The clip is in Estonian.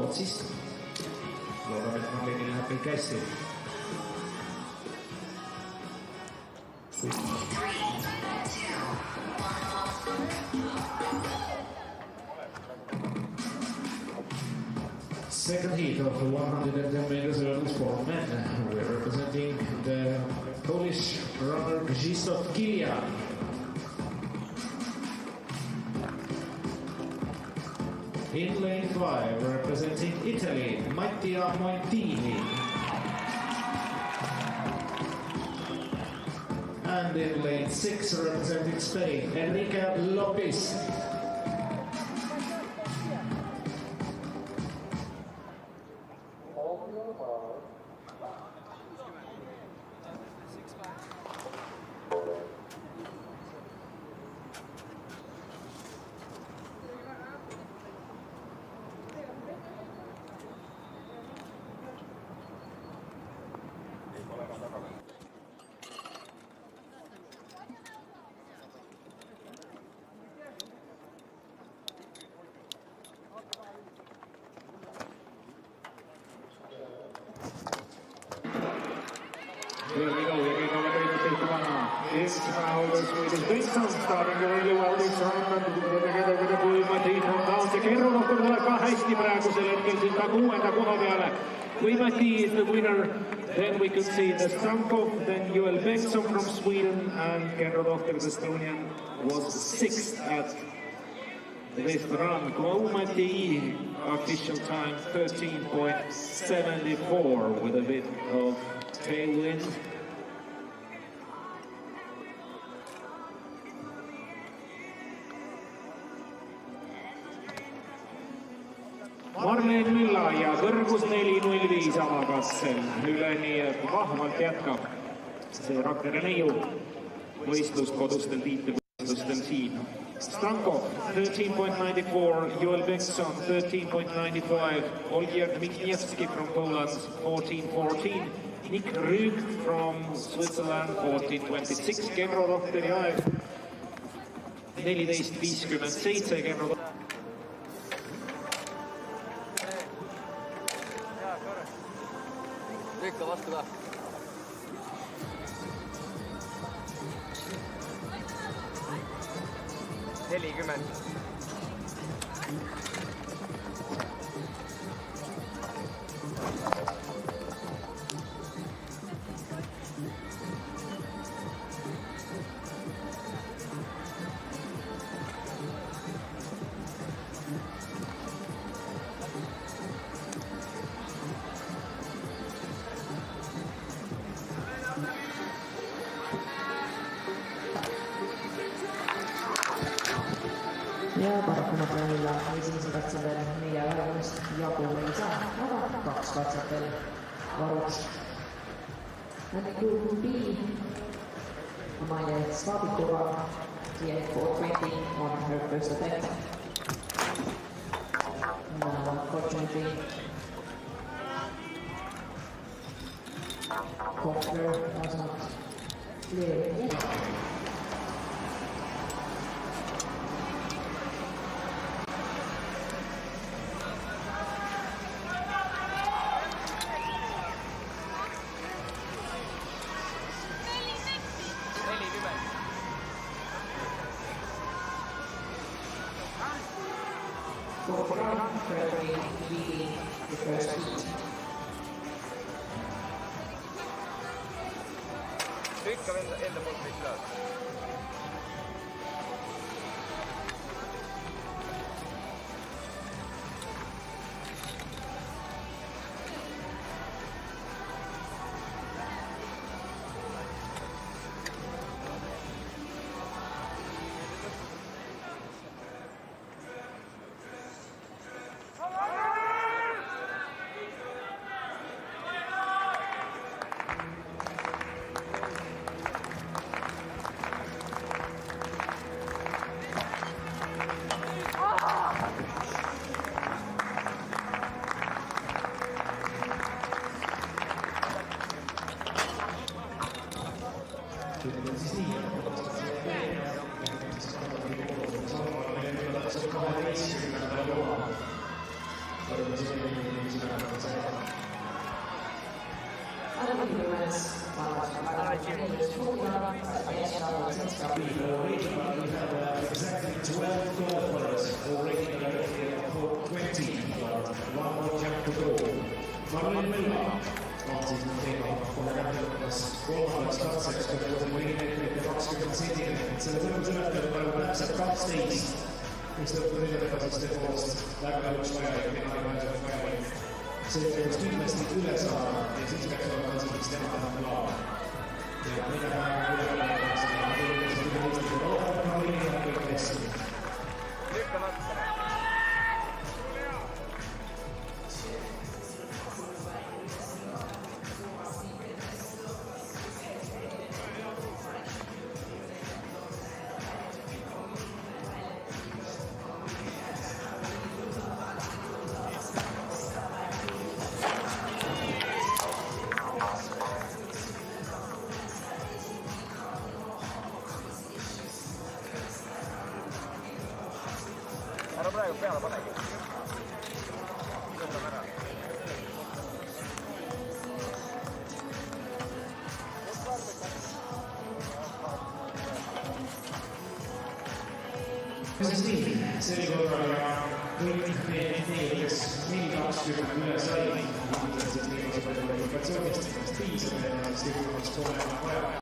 Rootsist. Loodame, et Marlinil läheb kõik hästi. Second heat of 110 meters hurdles for men. We're representing the Polish runner Krzysztof Kilian. In lane 5, representing Italy, Mattia Montini. And in lane 6, representing Spain, Enrique Lopez. Here we go, This now the Swedish Bengtsson starting really well this round together with the Puimati from down to Kerronokko tuleb ka hästi praegusel hetkel sinna 6. koha peale. Puimati is the winner. Then we could see the Stankov, then Joel Bengtsson from Sweden, and Kerronokko, the Estonian, was 6th at this run. Puimati official time 13.74 with a bit of tailwind. Marlen Mülla ja kõrgus 4.05 avakatsel üle, nii et vahvalt jätkab see Rakvere neiu võistlust kodustel tiitlivõistlustel siin. Stankov 13.94, Joel Bengtsson 13.95, Olgierd Mikniewski from Poland 14.14, Nick Rüg from Switzerland 14.26, Kevro Dohteri aeg 14.57, Kevro Rikka vastu ka. 40. Ja paraku Napoleonilla esimese katsel veel 4 jagu ei saa, aga 2 katset veel varuks. And Group B, Amalia Slavikova, TF 420 on her first attempt. Now, unfortunately, Koffler does not clear it. Frederick leading the first heat. Trycka ända mot Niklas. Exactly 12 goal players already for 20. One more jump to go. Manuel Milla on season 3 for the Raptors. Goalhouse Katseks, but it was a winning with the Roxburgh City. So the Römse Raptors by Rapsa Kapsteins. Mistä tuli sitten puolesta läpäilykspäivä, minä se olisi kymmesti yle saada, ja siksi on kansallisesti tämän plaa. Ja mitä vähän ylöpäin kanssa, niin sitten on linjaa kaikkeessa. Ära praegu peale panegi. Võtame ära. Siis niin, sel korral kõik need, kes 4.20 üle sai, siis viimase kvalifikatsioonist piisab ja siis viimaks pole vaja.